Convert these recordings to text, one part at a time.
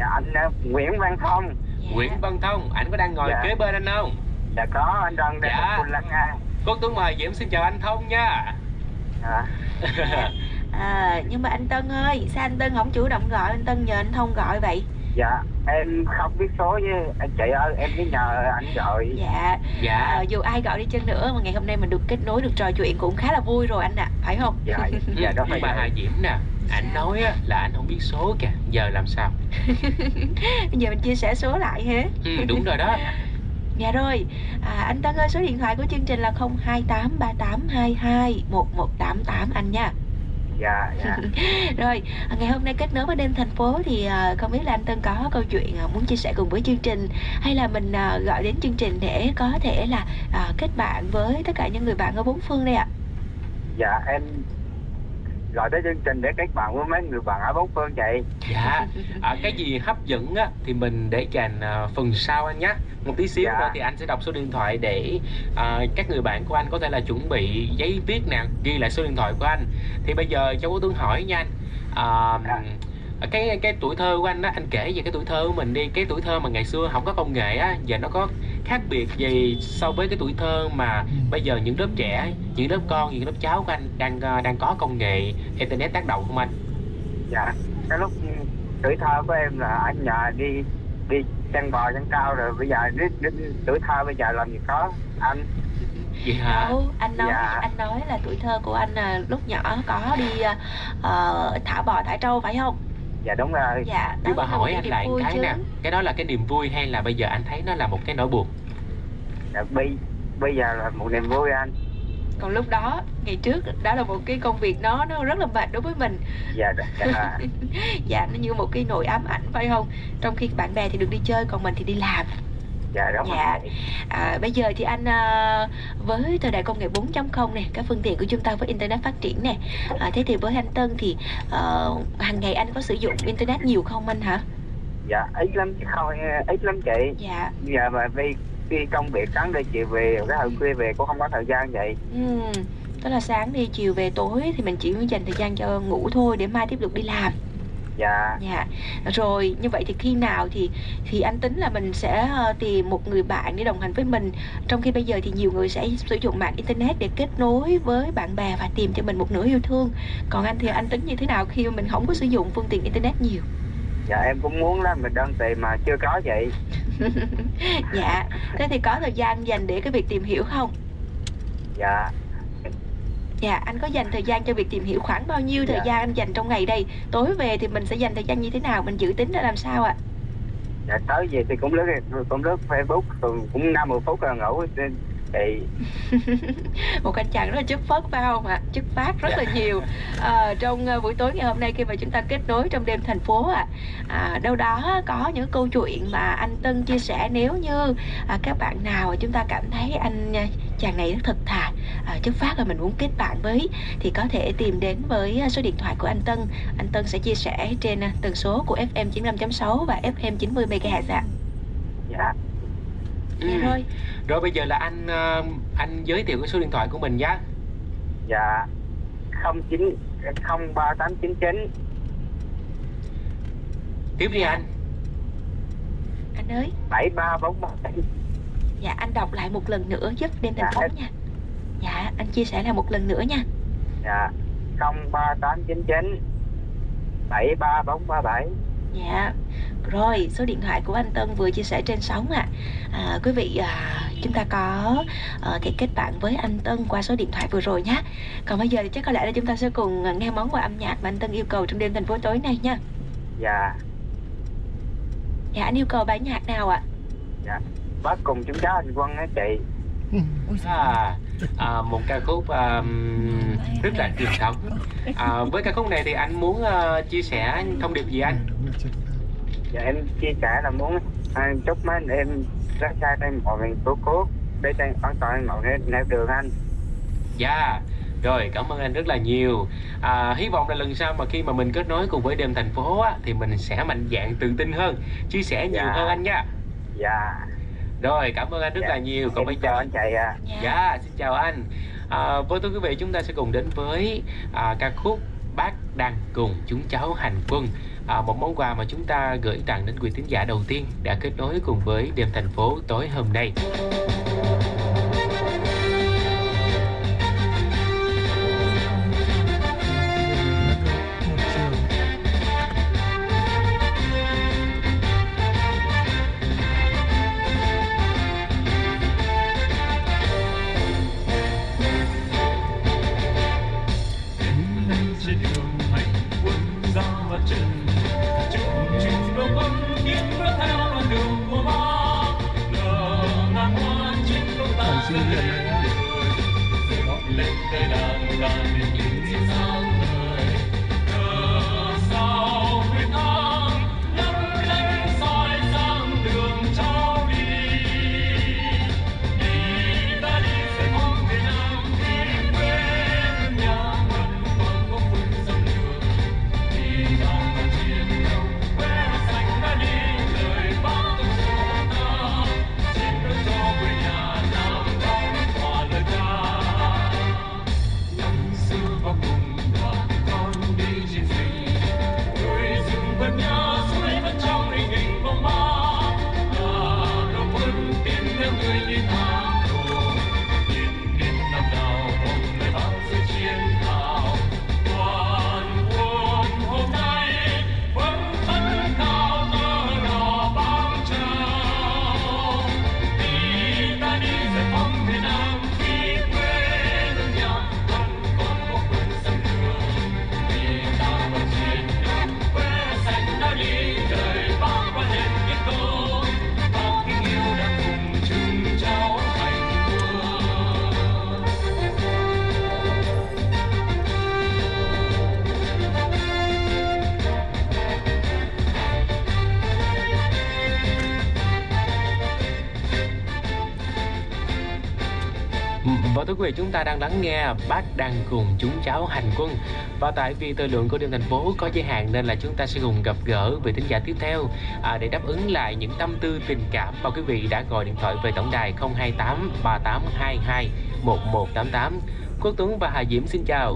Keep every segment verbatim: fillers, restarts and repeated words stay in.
Dạ anh uh, Nguyễn Văn Thông. Dạ. Nguyễn Văn Thông, anh có đang ngồi dạ. kế bên anh không? Dạ có, anh đang đang dạ. Cùng lắng nghe. Cô Tuấn mời Diễm xin chào anh Thông nha. À. dạ. À, nhưng mà anh Tân ơi, sao anh Tân không chủ động gọi, anh Tân nhờ anh Thông gọi vậy? Dạ em không biết số với anh chị ơi, em mới nhờ anh gọi. Dạ dạ à, dù ai gọi đi chăng nữa mà ngày hôm nay mình được kết nối, được trò chuyện cũng khá là vui rồi anh ạ, à, phải không? Dạ dạ đó. Nhưng mà Hà Diễm nè, anh nói á, là anh không biết số kìa, giờ làm sao? Bây giờ mình chia sẻ số lại hả? Ừ, đúng rồi đó. Dạ rồi, à, anh Tân ơi, số điện thoại của chương trình là không hai tám ba tám hai hai một một tám tám anh nha. Dạ dạ. Rồi, ngày hôm nay kết nối với đêm thành phố thì uh, không biết là anh Tân có câu chuyện uh, muốn chia sẻ cùng với chương trình, hay là mình uh, gọi đến chương trình để có thể là uh, kết bạn với tất cả những người bạn ở bốn phương đây ạ? Dạ em gọi tới chương trình để kết bạn với mấy người bạn ở bốn phương vậy. Dạ, à, cái gì hấp dẫn á thì mình để dành uh, phần sau anh nhé. Một tí xíu dạ. nữa thì anh sẽ đọc số điện thoại để uh, các người bạn của anh có thể là chuẩn bị giấy viết nè, ghi lại số điện thoại của anh. Thì bây giờ cháu có Tuấn hỏi nha anh, uh, dạ. cái cái tuổi thơ của anh á, anh kể về cái tuổi thơ của mình đi. Cái tuổi thơ mà ngày xưa không có công nghệ á, giờ nó có khác biệt gì so với cái tuổi thơ mà bây giờ những lớp trẻ, những lớp con, những lớp cháu của anh đang uh, đang có công nghệ internet tác động không anh? Dạ, cái lúc tuổi thơ của em là anh nhờ đi đi chăn bò chăn cao, rồi bây giờ đến, đến tuổi thơ bây giờ làm gì có anh. Vậy hả? Đâu, anh nói dạ. anh nói là tuổi thơ của anh là lúc nhỏ có đi uh, thả bò thả trâu phải không? Dạ đúng rồi. Dạ. Nhưng mà hỏi anh lại cái nè, cái đó là cái niềm vui hay là bây giờ anh thấy nó là một cái nỗi buồn? Dạ, bây bây giờ là một niềm vui anh. Còn lúc đó, ngày trước đó là một cái công việc nó nó rất là mệt đối với mình. Dạ dạ. Dạ, nó như một cái nỗi ám ảnh phải không? Trong khi bạn bè thì được đi chơi, còn mình thì đi làm. Dạ đúng dạ. rồi. À, bây giờ thì anh à, với thời đại công nghệ bốn chấm không này, các phương tiện của chúng ta với internet phát triển nè, à, thế thì với anh Tân thì uh, hàng ngày anh có sử dụng internet nhiều không anh hả? Dạ ít lắm chứ không, ít lắm chị. Dạ. Giờ mà đi đi công việc sáng đi chiều về, cái hồi khuya về cũng không có thời gian vậy. Ừ, tức là sáng đi chiều về, tối thì mình chỉ dành thời gian cho ngủ thôi để mai tiếp tục đi làm. Dạ. Dạ. Rồi như vậy thì khi nào thì thì anh tính là mình sẽ uh, tìm một người bạn để đồng hành với mình, trong khi bây giờ thì nhiều người sẽ sử dụng mạng internet để kết nối với bạn bè và tìm cho mình một nửa yêu thương. Còn anh thì anh tính như thế nào khi mà mình không có sử dụng phương tiện internet nhiều? Dạ em cũng muốn là mình đang tìm mà chưa có vậy. Dạ. Thế thì có thời gian dành để cái việc tìm hiểu không? Dạ. Dạ, anh có dành thời gian cho việc tìm hiểu khoảng bao nhiêu thời dạ. gian anh dành trong ngày đây? Tối về thì mình sẽ dành thời gian như thế nào? Mình dự tính ra làm sao ạ? À? Dạ tới về thì cũng lướt cũng lướt Facebook, cũng năm mười phút rồi ngủ thì một anh chàng rất là chất phác phải không ạ? Chất phát rất là nhiều à, trong uh, buổi tối ngày hôm nay khi mà chúng ta kết nối trong đêm thành phố ạ. À. À, đâu đó có những câu chuyện mà anh Tân chia sẻ, nếu như à, các bạn nào chúng ta cảm thấy anh chàng này rất thật thà, à, chất phác và mình muốn kết bạn với, thì có thể tìm đến với số điện thoại của anh Tân. Anh Tân sẽ chia sẻ trên tần số của ép em chín mươi lăm chấm sáu và ép em chín mươi mê ga héc ạ. Dạ. Ừ. Dạ rồi. Rồi bây giờ là anh uh, anh giới thiệu cái số điện thoại của mình nhé. Dạ không chín không ba tám chín chín. Tiếp đi anh. Anh ơi. bảy ba bốn ba. Dạ anh đọc lại một lần nữa giúp đêm thành dạ, phố em... nha. Dạ anh chia sẻ lại một lần nữa nha. Dạ không ba tám chín chín bảy ba bốn ba bảy. Dạ. Rồi, số điện thoại của anh Tân vừa chia sẻ trên sóng ạ. À. À, quý vị à, chúng ta có à, thể kết bạn với anh Tân qua số điện thoại vừa rồi nhé. Còn bây giờ thì chắc có lẽ là chúng ta sẽ cùng nghe món quà âm nhạc mà anh Tân yêu cầu trong đêm thành phố tối nay nha. Dạ. Dạ anh yêu cầu bài nhạc nào ạ? Dạ bác cùng chúng cháu anh Quân á chị. À, à, một ca khúc um, rất là truyền thống. À, với ca khúc này thì anh muốn uh, chia sẻ thông điệp gì anh? Dạ em chia sẻ là muốn à, chúc mấy anh em ra xa trên mọi miền tổ quốc để trên an toàn mọi nẻo đường anh. Dạ. Rồi, cảm ơn anh rất là nhiều. À, hy vọng là lần sau mà khi mà mình kết nối cùng với đêm thành phố á, thì mình sẽ mạnh dạn tự tin hơn, chia sẻ nhiều dạ. hơn anh nha. Dạ. Rồi, cảm ơn anh rất dạ. là nhiều. Còn bây giờ chào anh chị ạ. À. Dạ, xin chào anh. À, với thưa quý vị, chúng ta sẽ cùng đến với à, ca khúc Bác Đang Cùng Chúng Cháu Hành Quân. à, một món quà mà chúng ta gửi tặng đến quý thính giả đầu tiên đã kết nối cùng với Đêm Thành Phố tối hôm nay. Và thưa quý vị, chúng ta đang lắng nghe Bác đang cùng chúng cháu hành quân. Và tại vì thời lượng của Đêm Thành Phố có giới hạn nên là chúng ta sẽ cùng gặp gỡ vị thính giả tiếp theo à, để đáp ứng lại những tâm tư tình cảm mà quý vị đã gọi điện thoại về tổng đài không hai tám ba tám hai hai một một tám tám. Quốc Tuấn và Hà Diễm xin chào.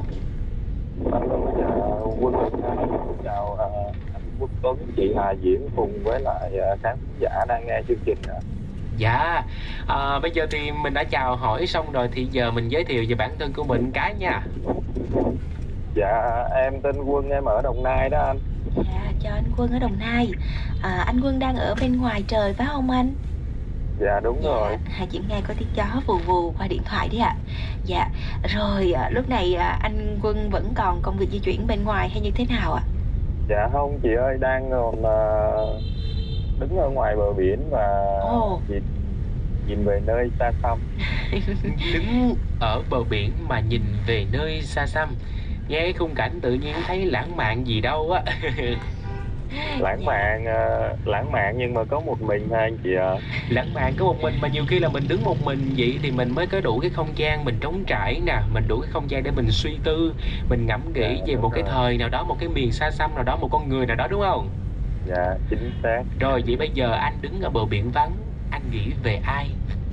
Quân chào anh Quốc Tuấn, chị Hà Diễm cùng với lại khán giả đang nghe chương trình. Dạ, à, bây giờ thì mình đã chào hỏi xong rồi thì giờ mình giới thiệu về bản thân của mình cái nha. Dạ, em tên Quân, em ở Đồng Nai đó anh. Dạ, chào anh Quân ở Đồng Nai. à, Anh Quân đang ở bên ngoài trời phải không anh? Dạ đúng dạ, rồi. Hà Diễm nghe có tiếng chó vù vù qua điện thoại đấy ạ. À. Dạ, rồi à, lúc này à, anh Quân vẫn còn công việc di chuyển bên ngoài hay như thế nào ạ? À? Dạ không chị ơi, đang còn uh, đứng ở ngoài bờ biển và oh. nhìn, nhìn về nơi xa xăm. Đứng ở bờ biển mà nhìn về nơi xa xăm, nghe cái khung cảnh tự nhiên thấy lãng mạn gì đâu á. Lãng mạn uh, lãng mạn nhưng mà có một mình thôi anh chị ạ. À. Lãng mạn có một mình mà nhiều khi là mình đứng một mình vậy thì mình mới có đủ cái không gian mình trống trải nè, mình đủ cái không gian để mình suy tư, mình ngẫm nghĩ dạ, về một cái rồi. Thời nào đó, một cái miền xa xăm nào đó, một con người nào đó, đúng không? Dạ chính xác. Rồi vậy bây giờ anh đứng ở bờ biển vắng, anh nghĩ về ai?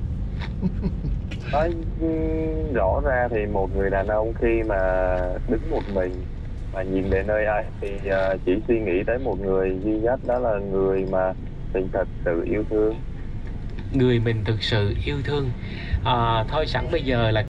Nói rõ ra thì một người đàn ông khi mà đứng một mình mà nhìn về nơi ai thì uh, chỉ suy nghĩ tới một người duy nhất, đó là người mà mình thật sự yêu thương. Người mình thực sự yêu thương. À, thôi sẵn bây giờ là